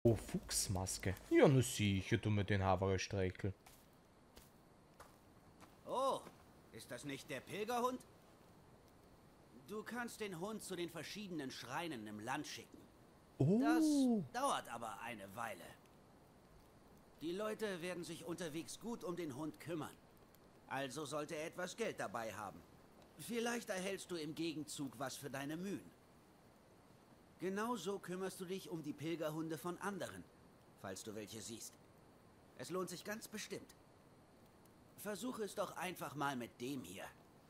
Oh, Fuchsmaske. Ja, nur sicher, du mit den Havarestreichel. Oh, ist das nicht der Pilgerhund? Du kannst den Hund zu den verschiedenen Schreinen im Land schicken. Das Oh. dauert aber eine Weile. Die Leute werden sich unterwegs gut um den Hund kümmern. Also sollte er etwas Geld dabei haben. Vielleicht erhältst du im Gegenzug was für deine Mühen. Genauso kümmerst du dich um die Pilgerhunde von anderen, falls du welche siehst. Es lohnt sich ganz bestimmt. Versuche es doch einfach mal mit dem hier.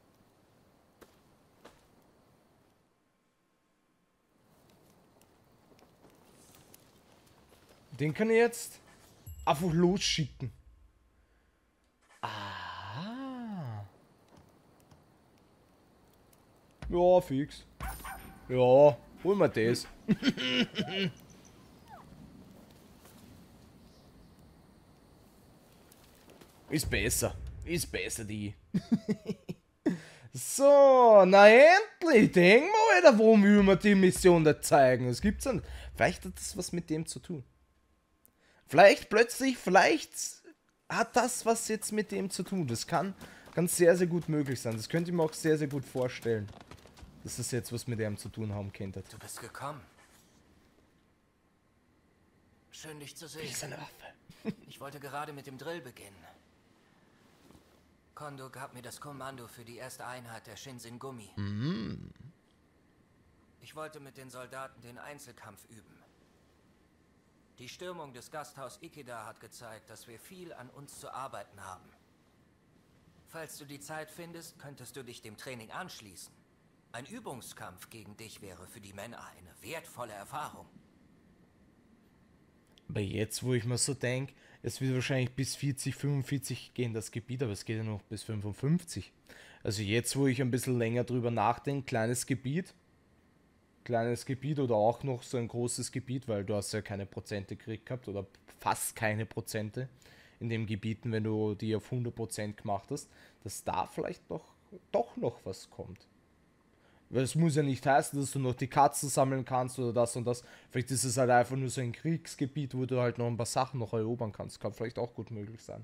Den kann ich jetzt einfach losschicken. Ah. Ja, fix. Ja, holen wir das. Ist besser. Ist besser, die. So, na endlich. Denk mal, Alter, warum will man die Mission da zeigen? Es gibt's nicht. Vielleicht hat das was mit dem zu tun. Vielleicht hat das was jetzt mit dem zu tun. Das kann sehr, sehr gut möglich sein. Das könnte ich mir auch sehr, sehr gut vorstellen. Dass das jetzt was mit dem zu tun haben könnte. Du bist gekommen. Schön, dich zu sehen. Das ist eine Waffe. Ich wollte gerade mit dem Drill beginnen. Kondo gab mir das Kommando für die erste Einheit der Shinsengumi. Ich wollte mit den Soldaten den Einzelkampf üben. Die Stürmung des Gasthaus Ikeda hat gezeigt, dass wir viel an uns zu arbeiten haben. Falls du die Zeit findest, könntest du dich dem Training anschließen. Ein Übungskampf gegen dich wäre für die Männer eine wertvolle Erfahrung. Aber jetzt, wo ich mir so denke, es wird wahrscheinlich bis 40, 45 gehen das Gebiet, aber es geht ja noch bis 55. Also jetzt, wo ich ein bisschen länger drüber nachdenke, kleines Gebiet oder auch noch so ein großes Gebiet, weil du hast ja keine Prozente gekriegt gehabt oder fast keine Prozente in den Gebieten, wenn du die auf 100% gemacht hast, dass da vielleicht doch noch was kommt. Weil es muss ja nicht heißen, dass du noch die Katzen sammeln kannst oder das und das. Vielleicht ist es halt einfach nur so ein Kriegsgebiet, wo du halt noch ein paar Sachen noch erobern kannst. Kann vielleicht auch gut möglich sein.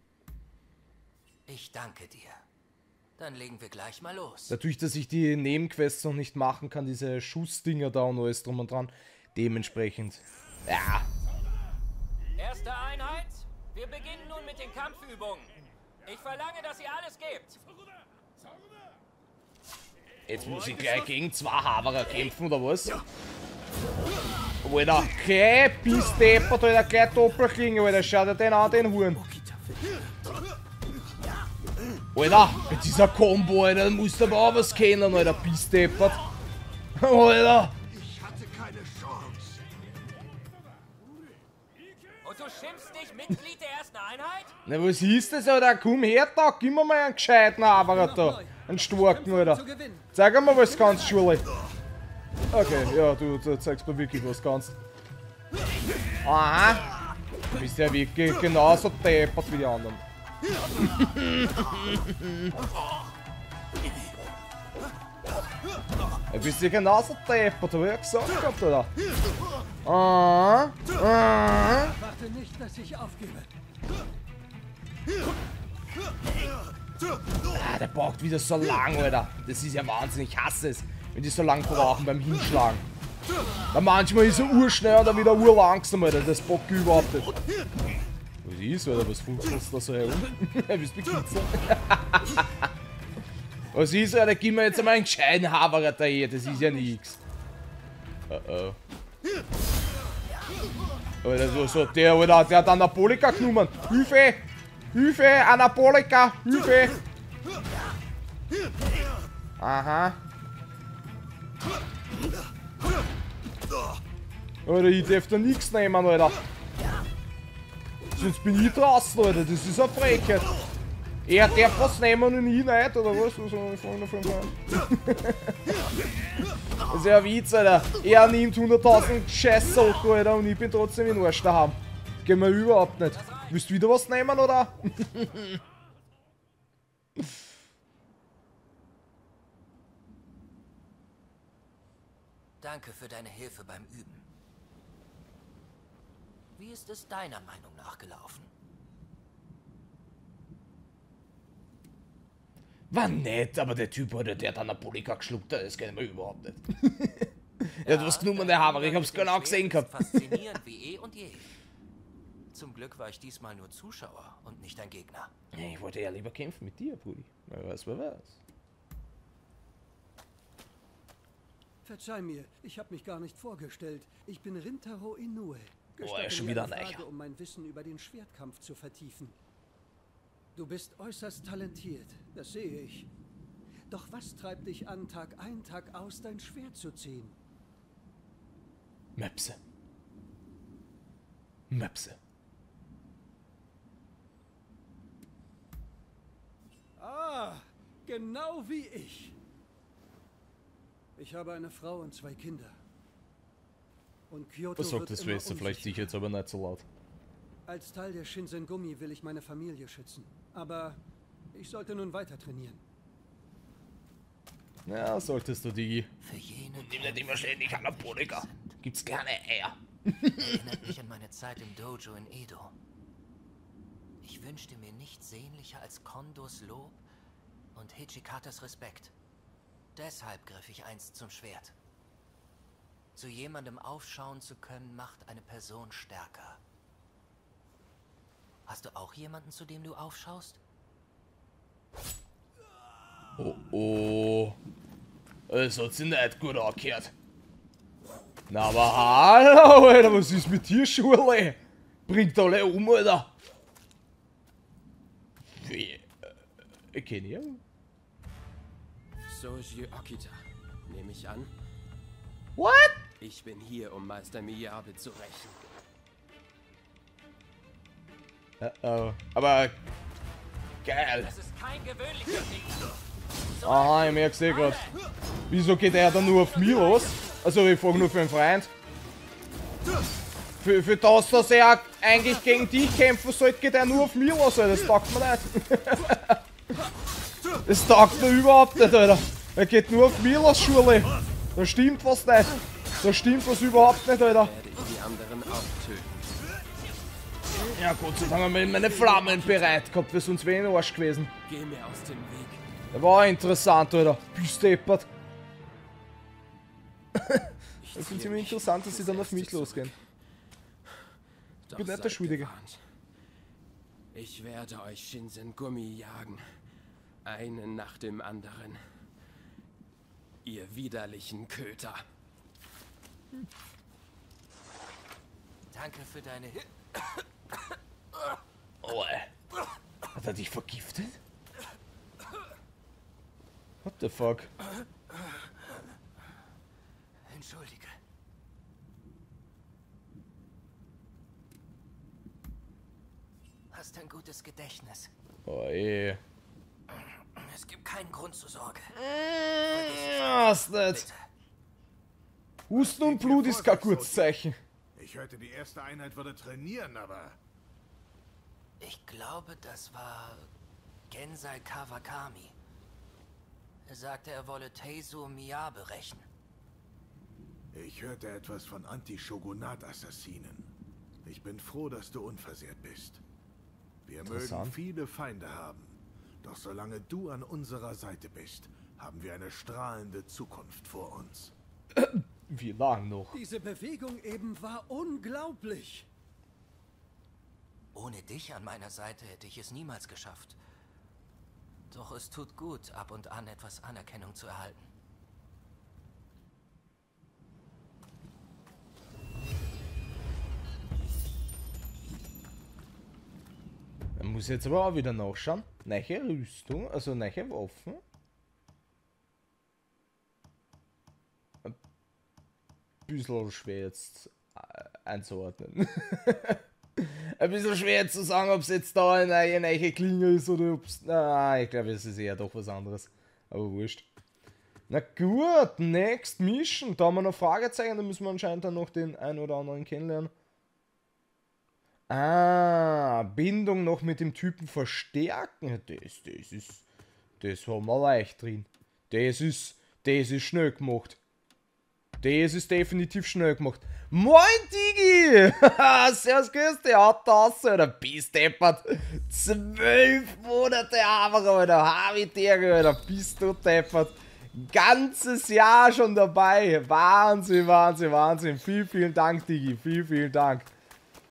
Ich danke dir. Dann legen wir gleich mal los. Dadurch, dass ich die Nebenquests noch nicht machen kann, diese Schussdinger da und alles drum und dran. Dementsprechend. Ja. Erste Einheit. Wir beginnen nun mit den Kampfübungen. Ich verlange, dass ihr alles gebt. Jetzt muss ich gleich gegen zwei Haverer kämpfen, oder was? Alter, gleich Pissdeppert, Alter, gleich Doppelklinge, Alter, schau dir den an, den Huren. Alter, mit dieser Combo, Alter, musst du aber auch was kennen, Alter, Pissdeppert. Alter. Ich hatte keine Chance. Und du schimpfst dich Mitglied der ersten Einheit? Na, was hieß das, Alter? Komm her, da, gib mir mal einen gescheiten Haverer da. Einen starken, Alter. Zeig mal, was du kannst, Schule. Okay, ja, du zeigst mir wirklich, was du kannst. Aha. Du bist ja wirklich genauso deppert wie die anderen. Du bist ja genauso deppert, hab ich ja gesagt gehabt, Alter. Warte nicht, dass ich aufgebe. Ah, der braucht wieder so lang, Alter. Das ist ja Wahnsinn, ich hasse es, wenn die so lang brauchen beim Hinschlagen. Weil manchmal ist er urschnell und dann wieder urlangsam, Alter. Das bockt überhaupt nicht. Was ist, Alter? Was funktioniert da so herum? Willst du mich kitzeln? Was ist, Alter? Gib mir jetzt einmal einen gescheiten Haverer da hier. Das ist ja nix. Oh. Alter, der hat Anabolika genommen. Hilfe! Hilfe! Anabolika! Hilfe! Aha. Alter, ich darf da nichts nehmen, Alter. Sonst bin ich draußen, Alter. Das ist eine Frechheit. Er darf was nehmen und ich nicht, oder was? Das ist ja ein Witz, Alter. Er nimmt 100.000 Scheiß-Sachen, Alter, und ich bin trotzdem in Arsch daheim. Geht mir überhaupt nicht. Willst du wieder was nehmen, oder? Danke für deine Hilfe beim Üben. Wie ist es deiner Meinung nach gelaufen? War nett, aber der Typ, der dann eine Polika geschluckt hat, das kennen wir überhaupt nicht. Er hat was genommen, der Hammer, ich hab's genau gesehen gehabt. Faszinierend wie eh und je. Zum Glück war ich diesmal nur Zuschauer und nicht ein Gegner. Ich wollte ja lieber kämpfen mit dir, Brudi. Wer weiß, wer weiß. Verzeih mir, ich habe mich gar nicht vorgestellt. Ich bin Rintaro Inoue. Er ist schon mir wieder eine ein Frage, Eicher. um mein Wissen über den Schwertkampf zu vertiefen. Du bist äußerst talentiert, das sehe ich. Doch was treibt dich an, Tag ein, Tag aus dein Schwert zu ziehen? Möpse. Möpse. Ah, genau wie ich. Ich habe eine Frau und 2 Kinder. Und Kyoto Was sagt wird das immer Schwester? Vielleicht sicher jetzt aber nicht so laut. Als Teil der Shinsengumi will ich meine Familie schützen. Aber ich sollte nun weiter trainieren. Ja, solltest du, Digi. Für jene, Nimm nicht immer ständig Anabolika. Gibt's gerne Eier. erinnert mich an meine Zeit im Dojo in Edo. Ich wünschte mir nichts sehnlicher als Kondos Lob und Hichikatas Respekt. Deshalb griff ich einst zum Schwert. Zu jemandem aufschauen zu können, macht eine Person stärker. Hast du auch jemanden, zu dem du aufschaust? Oh oh. Das hat sich nicht gut angehört. Na aber hallo, Alter, was ist mit dir, Schule? Bringt alle um, Alter. Ich kenne ihn. Soji Okita, nehme ich an. What? Ich bin hier, um Meister Miyabe zu rächen. Oh. Aber geil. Das ist kein gewöhnlicher Gegner. Aha, ich merk's eh grad. Wieso geht er dann nur auf mich los? Also ich frage nur für einen Freund. Für das, dass er eigentlich gegen dich kämpfen sollte, geht er nur auf mich los, Alter. Das taugt mir nicht. Das taugt mir überhaupt nicht, Alter. Er geht nur auf mich los, Schule. Da stimmt was nicht. Da stimmt was überhaupt nicht, Alter. Werde ich die anderen auch töten. Ja, Gott sei Dank haben wir meine Flammen bereit gehabt, weil sonst wäre ich in den Arsch gewesen. Geh mir aus dem Weg. Das war interessant, Alter. Bist deppert. Ich Das ist ziehe ziemlich mich interessant, dass sie dann auf Sätze mich zurück. losgehen. Doch bin nicht der seid Schuldige. gewarnt. Ich werde euch Shinsengumi jagen. Einen nach dem anderen. Ihr widerlichen Köter. Danke für deine Oh, ey. Hat er dich vergiftet? What the fuck? Entschuldige. Hast ein gutes Gedächtnis. Oh, ey. Es gibt keinen Grund zur Sorge. Was nicht? Bitte. Husten und Blut ist kein gutes Zeichen. Ich hörte, die erste Einheit würde trainieren, aber... Ich glaube, das war Gensai Kawakami. Er sagte, er wolle Teizo Miyabe rächen. Ich hörte etwas von Anti-Shogunat-Assassinen. Ich bin froh, dass du unversehrt bist. Wir mögen Interessant. viele Feinde haben. Doch solange du an unserer Seite bist, haben wir eine strahlende Zukunft vor uns. Wie lang noch? Diese Bewegung eben war unglaublich. Ohne dich an meiner Seite hätte ich es niemals geschafft. Doch es tut gut, ab und an etwas Anerkennung zu erhalten. Man muss jetzt aber auch wieder nachschauen. Neue Rüstung, also neue Waffen. Ein bisschen schwer jetzt einzuordnen. Ein bisschen schwer zu sagen, ob es jetzt da eine neue Klinge ist oder ob es... Ich glaube, es ist eher doch was anderes. Aber wurscht. Na gut, next Mission. Da haben wir noch Fragezeichen, da müssen wir anscheinend dann noch den einen oder anderen kennenlernen. Ah, Bindung noch mit dem Typen verstärken. Das haben wir leicht drin. Das ist schnell gemacht. Das ist definitiv schnell gemacht. Moin, Digi! Servus, grüß dich, haut das, Alter, bist deppert. 12 Monate aber, Alter, hab ich dir, Alter, bist du deppert. Ganzes Jahr schon dabei. Wahnsinn, Wahnsinn, Wahnsinn. Vielen, vielen Dank, Digi, vielen, vielen Dank.